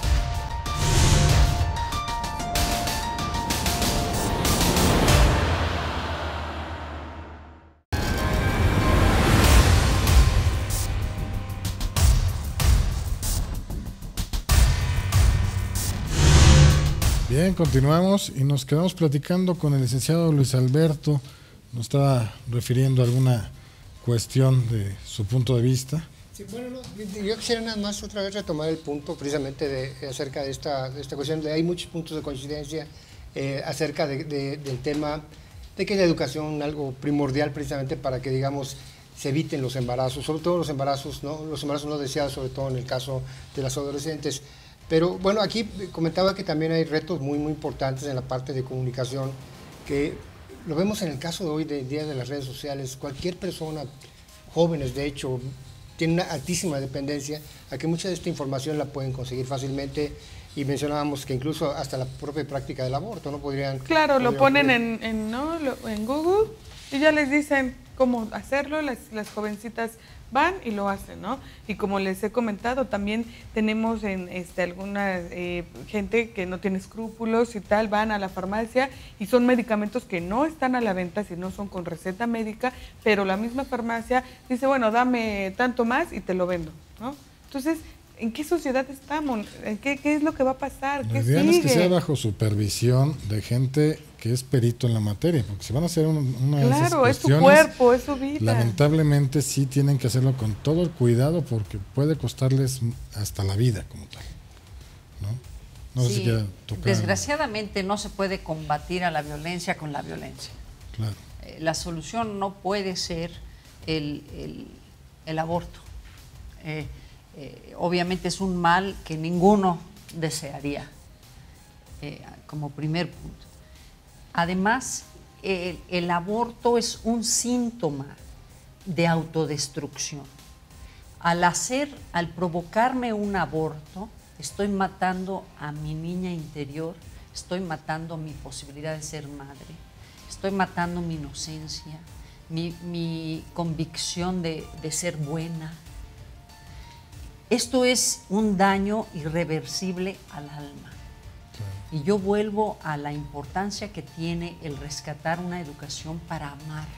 S1: Bien, continuamos y nos quedamos platicando con el licenciado Luis Alberto. Nos estaba refiriendo a alguna cuestión de su punto de vista.
S4: Sí, bueno, yo quisiera nada más otra vez retomar el punto precisamente acerca de esta cuestión. Hay muchos puntos de coincidencia acerca del tema de que la educación es algo primordial precisamente para que, digamos, se eviten los embarazos, sobre todo los embarazos no deseados, sobre todo en el caso de las adolescentes. Pero bueno, aquí comentaba que también hay retos muy, muy importantes en la parte de comunicación que... Lo vemos en el caso de hoy, del día de las redes sociales. Cualquier persona, jóvenes de hecho, tiene una altísima dependencia a que mucha de esta información la pueden conseguir fácilmente, y mencionábamos que incluso hasta la propia práctica del aborto, ¿no?
S2: Claro, lo ponen en Google y ya les dicen cómo hacerlo, las jovencitas van y lo hacen, ¿no? Y como les he comentado, también tenemos alguna gente que no tiene escrúpulos y tal, van a la farmacia y son medicamentos que no están a la venta si no son con receta médica, pero la misma farmacia dice, bueno, dame tanto más y te lo vendo, ¿no? Entonces, ¿en qué sociedad estamos? ¿Qué es lo que va a pasar?
S1: ¿Qué sigue? Es que sea bajo supervisión de gente que es perito en la materia, porque si van a hacer una de esas cuestiones,
S2: es su cuerpo, es su vida.
S1: Lamentablemente sí tienen que hacerlo con todo el cuidado porque puede costarles hasta la vida como tal. ¿no? No sé
S3: Sí,
S1: si quiera tocar.
S3: desgraciadamente no se puede combatir a la violencia con la violencia.
S1: Claro.
S3: La solución no puede ser el aborto. Obviamente es un mal que ninguno desearía, como primer punto. Además, el aborto es un síntoma de autodestrucción. Al provocarme un aborto, estoy matando a mi niña interior, estoy matando mi posibilidad de ser madre, estoy matando mi inocencia, mi convicción de ser buena. Esto es un daño irreversible al alma. Y yo vuelvo a la importancia que tiene el rescatar una educación para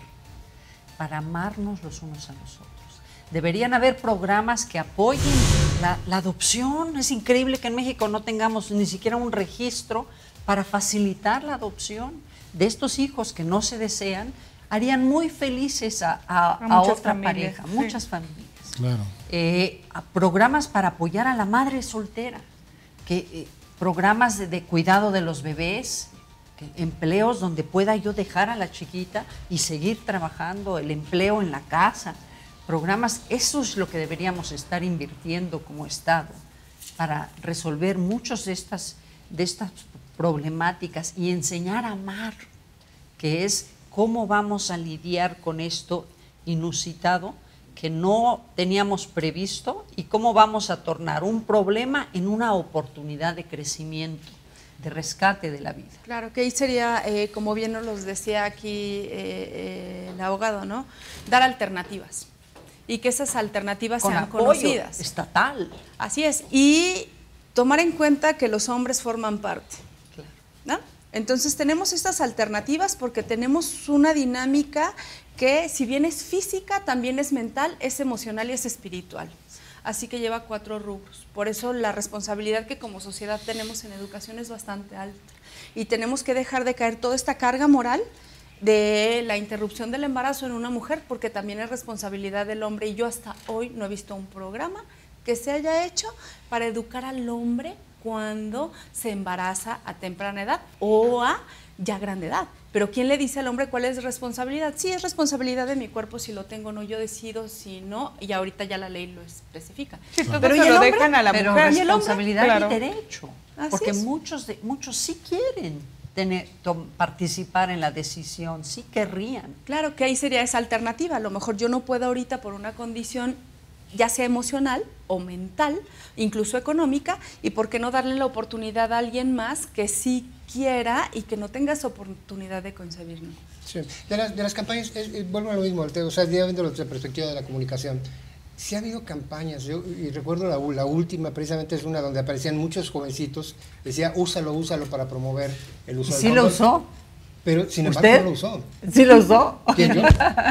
S3: amarnos los unos a los otros. Deberían haber programas que apoyen la adopción. Es increíble que en México no tengamos ni siquiera un registro para facilitar la adopción de estos hijos que no se desean. Harían muy felices a otra pareja, sí. Muchas familias.
S1: Claro.
S3: Programas para apoyar a la madre soltera, programas de cuidado de los bebés, empleos donde pueda yo dejar a la chiquita y seguir trabajando, el empleo en la casa, programas, eso es lo que deberíamos estar invirtiendo como Estado para resolver muchas de estas problemáticas y enseñar a amar, que es cómo vamos a lidiar con esto inusitado que no teníamos previsto y cómo vamos a tornar un problema en una oportunidad de crecimiento, de rescate de la vida.
S5: Claro, que ahí sería, como bien nos los decía aquí el abogado, ¿no? Dar alternativas y que esas alternativas
S3: con
S5: sean
S3: apoyo
S5: conocidas.
S3: Estatal.
S5: Así es, y tomar en cuenta que los hombres forman parte,
S3: Claro.
S5: ¿no? Entonces tenemos estas alternativas porque tenemos una dinámica que si bien es física, también es mental, es emocional y es espiritual. Así que lleva 4 rubros. Por eso la responsabilidad que como sociedad tenemos en educación es bastante alta. Y tenemos que dejar de caer toda esta carga moral de la interrupción del embarazo en una mujer, porque también es responsabilidad del hombre. Y yo hasta hoy no he visto un programa que se haya hecho para educar al hombre cuando se embaraza a temprana edad o a ya grande edad. Pero ¿quién le dice al hombre cuál es responsabilidad? Sí, es responsabilidad de mi cuerpo si lo tengo o no, yo decido si no, y ahorita ya la ley lo especifica.
S2: Sí, pero se lo dejan a la
S3: pero
S2: mujer.
S3: responsabilidad
S2: Claro.
S3: y derecho,
S5: Así
S3: porque
S5: es.
S3: muchos sí quieren participar en la decisión, sí querrían.
S5: Claro que ahí sería esa alternativa. A lo mejor yo no puedo ahorita por una condición ya sea emocional o mental, incluso económica, y por qué no darle la oportunidad a alguien más que sí quiera y que no tenga esa oportunidad de concebir, ¿no?
S4: Sí. De las campañas, vuelvo a lo mismo, o sea, ya viendo desde la perspectiva de la comunicación, sí ha habido campañas, y recuerdo la última, precisamente es una donde aparecían muchos jovencincios, decía, úsalo para promover el uso del
S3: ¿Sí lo
S4: condón.
S3: usó?
S4: Pero, sin embargo,
S3: ¿Usted?
S4: no lo usó.
S3: ¿Sí lo usó?
S4: ¿Quién, yo? No,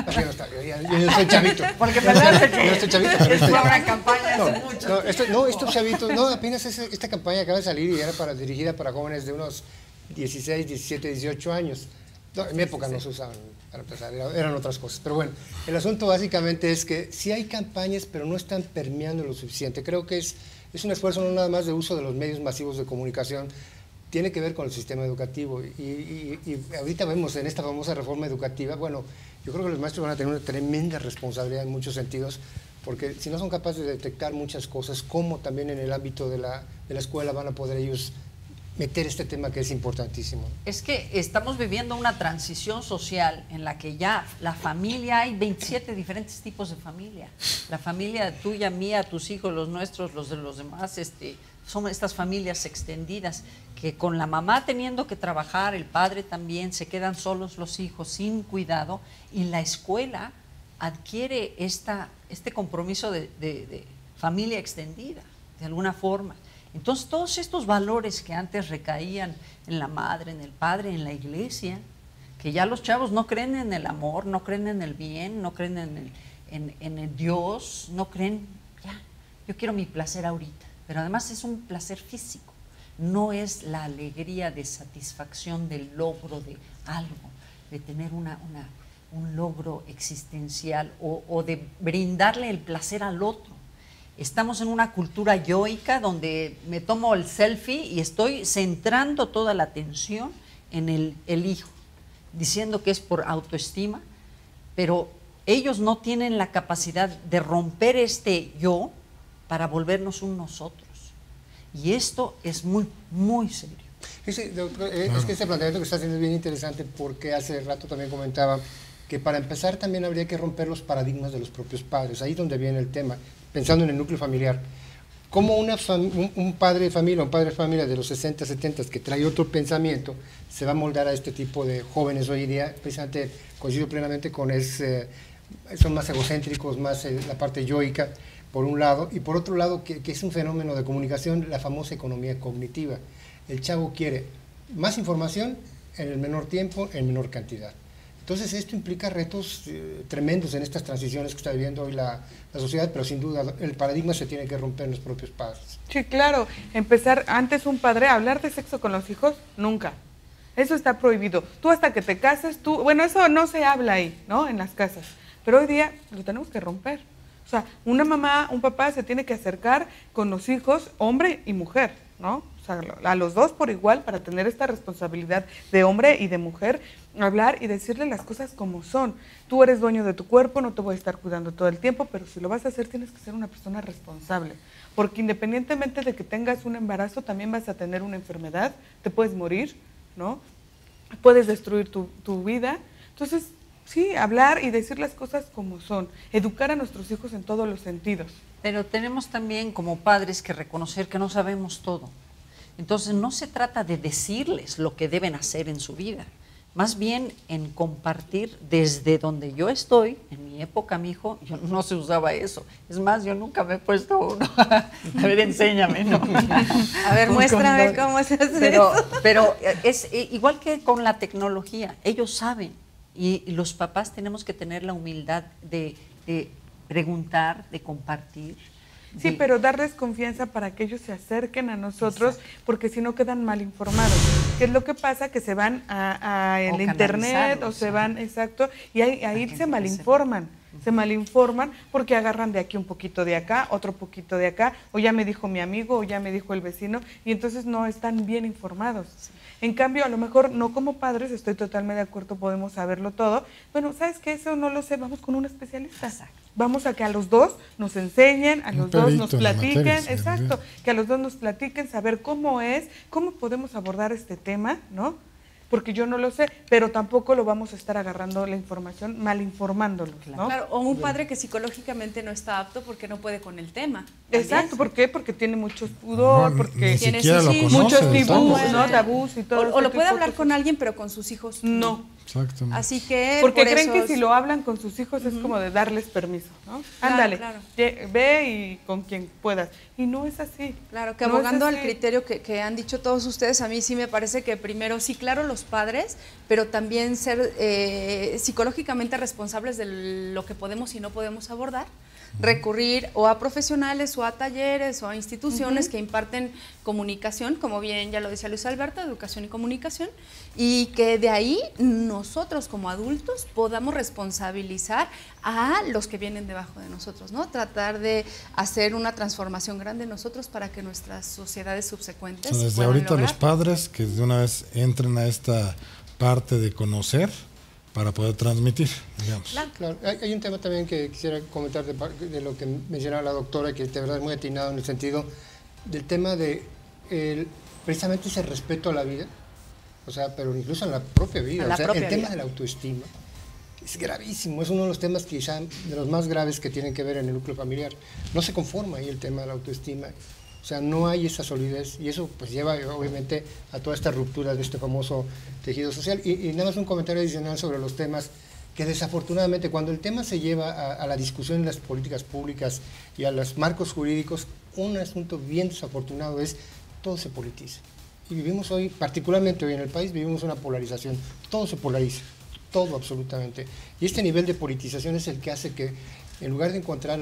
S4: yo soy chavito.
S3: Porque me parece que
S4: Yo estoy chavito, pero
S3: fue una campaña hace mucho.
S4: estos chavitos, apenas esta campaña acaba de salir y era dirigida para jóvenes de unos 16, 17, 18 años. No, en mi época no se usaban, para empezar, eran otras cosas. Pero bueno, el asunto básicamente es que sí hay campañas, pero no están permeando lo suficiente. Creo que es un esfuerzo no nada más de uso de los medios masivos de comunicación, tiene que ver con el sistema educativo. Y ahorita vemos en esta famosa reforma educativa, bueno, yo creo que los maestros van a tener una tremenda responsabilidad en muchos sentidos, porque si no son capaces de detectar muchas cosas, como también en el ámbito de la escuela van a poder ellos meter este tema que es importantísimo.
S3: Es que estamos viviendo una transición social en la que ya la familia, hay 27 diferentes tipos de familia. La familia tuya, mía, tus hijos, los nuestros, los de los demás, son estas familias extendidas que con la mamá teniendo que trabajar, el padre también, se quedan solos los hijos sin cuidado y la escuela adquiere este compromiso de familia extendida, de alguna forma. Entonces, todos estos valores que antes recaían en la madre, en el padre, en la iglesia, que ya los chavos no creen en el amor, no creen en el bien, no creen en el Dios, no creen, ya, yo quiero mi placer ahorita, pero además es un placer físico, no es la alegría de satisfacción del logro de algo, de tener un logro existencial o de brindarle el placer al otro. Estamos en una cultura yoica donde me tomo el selfie y estoy centrando toda la atención en el hijo, diciendo que es por autoestima, pero ellos no tienen la capacidad de romper este yo para volvernos un nosotros. Y esto es muy, muy serio.
S4: Sí, doctor, es que ese planteamiento que está haciendo es bien interesante, porque hace rato también comentaba que para empezar también habría que romper los paradigmas de los propios padres. Ahí es donde viene el tema, pensando en el núcleo familiar. Cómo un padre de familia, un padre de familia de los 60, 70 que trae otro pensamiento, se va a moldar a este tipo de jóvenes hoy en día. Precisamente coincido plenamente con son más egocéntricos, más la parte yoica, por un lado, y por otro lado, que es un fenómeno de comunicación, la famosa economía cognitiva. El chavo quiere más información en el menor tiempo, en menor cantidad. Entonces esto implica retos tremendos en estas transiciones que está viviendo hoy la sociedad, pero sin duda el paradigma se tiene que romper en los propios padres.
S2: Sí, claro. Empezar antes un padre a hablar de sexo con los hijos, nunca. Eso está prohibido. Tú hasta que te cases, bueno, eso no se habla ahí, ¿no? En las casas. Pero hoy día lo tenemos que romper. O sea, una mamá, un papá se tiene que acercar con los hijos, hombre y mujer, ¿no? O sea, a los dos por igual, para tener esta responsabilidad de hombre y de mujer, hablar y decirle las cosas como son. Tú eres dueño de tu cuerpo, no te voy a estar cuidando todo el tiempo, pero si lo vas a hacer tienes que ser una persona responsable, porque independientemente de que tengas un embarazo, también vas a tener una enfermedad, te puedes morir, ¿no? Puedes destruir tu vida. Entonces, sí, hablar y decir las cosas como son, educar a nuestros hijos en todos los sentidos.
S3: Pero tenemos también como padres que reconocer que no sabemos todo. Entonces no se trata de decirles lo que deben hacer en su vida, más bien en compartir desde donde yo estoy. En mi época, mi hijo, yo no se usaba eso. Es más, yo nunca me he puesto uno. A ver, enséñame, ¿no?
S5: A ver, muéstrame cómo se hace eso.
S3: Pero es igual que con la tecnología, ellos saben, y los papás tenemos que tener la humildad de preguntar, de compartir.
S2: Sí, pero darles confianza para que ellos se acerquen a nosotros, exacto, porque si no quedan mal informados. ¿Qué es lo que pasa? Que se van a el internet o se van, exacto, y ahí se malinforman. Se malinforman porque agarran de aquí un poquito de acá, otro poquito de acá, o ya me dijo mi amigo, o ya me dijo el vecino, y entonces no están bien informados. En cambio, a lo mejor no como padres, estoy totalmente de acuerdo, podemos saberlo todo. Bueno, ¿sabes qué? Eso no lo sé, vamos con un especialista. Exacto. Vamos a que a los dos nos enseñen, a los dos nos platiquen, exacto, que a los dos nos platiquen, saber cómo podemos abordar este tema, ¿no? Porque yo no lo sé, pero tampoco lo vamos a estar agarrando la información, mal informándolos, ¿no?
S5: Claro, o un padre que psicológicamente no está apto porque no puede con el tema.
S2: Exacto, ¿por qué? Porque tiene mucho pudor, porque
S5: tiene
S2: muchos tabús y todo.
S5: O lo puede hablar con alguien, pero con sus hijos
S2: no.
S1: Exactamente.
S5: Así que
S2: porque creen que si lo hablan con sus hijos es como de darles permiso, ¿no? Claro, ándale, claro. Ve y con quien puedas. Y no es así.
S5: Claro, que abogando al criterio que han dicho todos ustedes, a mí sí me parece que primero, sí, claro, los padres, pero también ser psicológicamente responsables de lo que podemos y no podemos abordar. Recurrir o a profesionales o a talleres o a instituciones que imparten comunicación, como bien ya lo decía Luis Alberto, educación y comunicación, y que de ahí nosotros como adultos podamos responsabilizar a los que vienen debajo de nosotros, ¿no? Tratar de hacer una transformación grande nosotros para que nuestras sociedades subsecuentes
S1: desde
S2: puedan
S1: ahorita
S2: lograr.
S1: Los padres que de una vez entren a esta parte de conocer para poder transmitir, digamos.
S4: Claro. Hay un tema también que quisiera comentar de lo que mencionaba la doctora, que de verdad es muy atinado en el sentido del tema de precisamente ese respeto a la vida, o sea, pero incluso en la propia vida, o sea, el tema de la autoestima es gravísimo, es uno de los temas quizá de los más graves que tienen que ver en el núcleo familiar. No se conforma ahí el tema de la autoestima. O sea, no hay esa solidez y eso pues lleva obviamente a toda esta ruptura de este famoso tejido social. Y nada más un comentario adicional sobre los temas que desafortunadamente cuando el tema se lleva a la discusión en las políticas públicas y a los marcos jurídicos, un asunto bien desafortunado es todo se politiza. Y vivimos hoy, particularmente hoy en el país, vivimos una polarización, todo se polariza, todo absolutamente. Y este nivel de politización es el que hace que en lugar de encontrar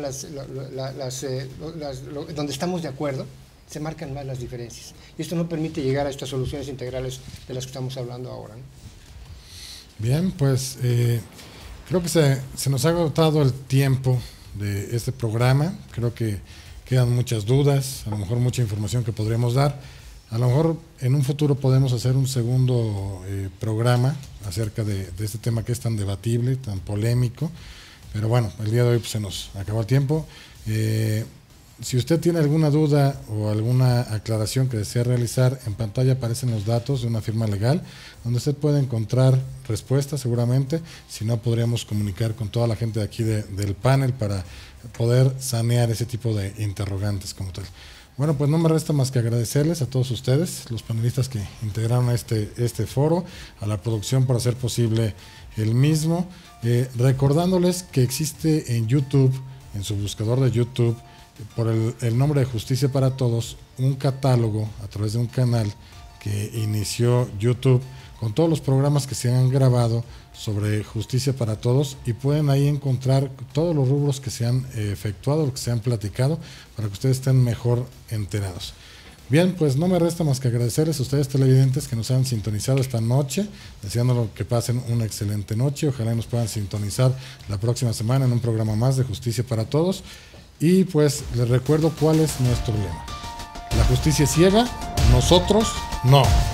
S4: donde estamos de acuerdo, se marcan más las diferencias. Y esto no permite llegar a estas soluciones integrales de las que estamos hablando ahora, ¿no?
S1: Bien, pues creo que se nos ha agotado el tiempo de este programa. Creo que quedan muchas dudas, a lo mejor mucha información que podríamos dar. A lo mejor en un futuro podemos hacer un segundo programa acerca de este tema que es tan debatible, tan polémico, pero bueno, el día de hoy pues, se nos acabó el tiempo. Si usted tiene alguna duda o alguna aclaración que desea realizar, en pantalla aparecen los datos de una firma legal donde usted puede encontrar respuestas seguramente. Si no, podríamos comunicar con toda la gente de aquí del panel para poder sanear ese tipo de interrogantes como tal. Bueno, pues no me resta más que agradecerles a todos ustedes, los panelistas que integraron este foro, a la producción por hacer posible el mismo, recordándoles que existe en YouTube, en su buscador de YouTube, por el nombre de Justicia para Todos, un catálogo a través de un canal que inició YouTube con todos los programas que se han grabado sobre Justicia para Todos, y pueden ahí encontrar todos los rubros que se han efectuado, que se han platicado, para que ustedes estén mejor enterados. Bien, pues no me resta más que agradecerles a ustedes televidentes que nos han sintonizado esta noche, deseando que pasen una excelente noche. Ojalá nos puedan sintonizar la próxima semana en un programa más de Justicia para Todos. Y pues les recuerdo cuál es nuestro lema: la justicia es ciega, nosotros no.